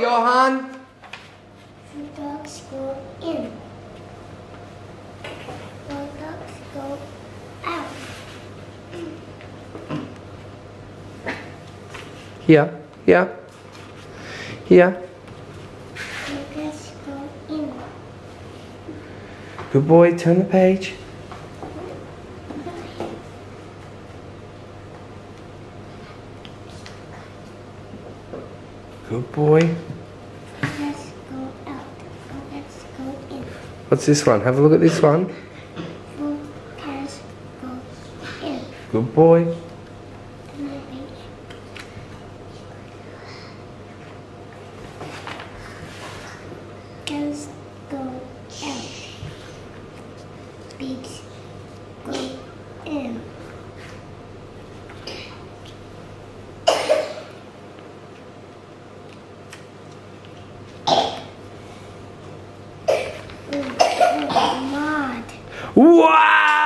Johan? The dogs go in. The dogs go out. Here. Here. Here. The dogs go in. Good boy. Turn the page. Good boy. The dogs go out. The dogs go in. What's this one? Have a look at this one. The dogs go in. Good boy. Dogs go out. Pigs go in. Mud. Wow!